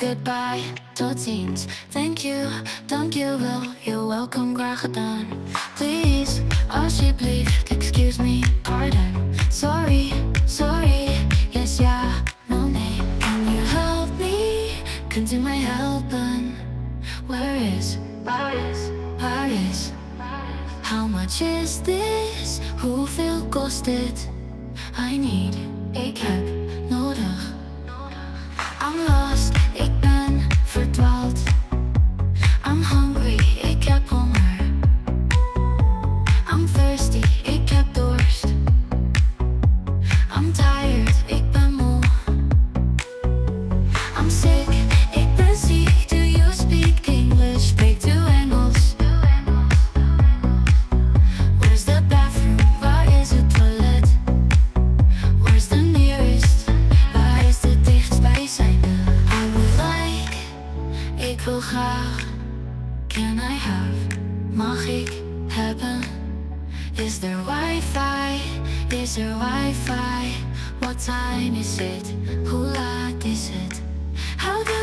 goodbye, tot ziens. Thank you, dankjewel, you're welcome, graag gedaan. Please, alsjeblieft, excuse me, pardon. Sorry, yes, ja, no, nee. Can you help me? Kunt u mij helpen? Waar is? How much is this? Hoeveel kost dit? I need, ik heb, nodig. I'm lost, ik ben verdwaald. I'm hungry, ik heb honger. I'm thirsty, ik heb dorst. I'm tired, ik ben moe. I'm sick, ik ben ziek. Do you speak English? Spreekt u Engels? Where's the bathroom? Waar is het toilet? Where's the nearest? Waar is de dichtstbijzijnde? I would like, ik wil graag. Can I have? Mag ik hebben? Is there wifi? Is er wifi? What time is it? Hoe laat is het? How do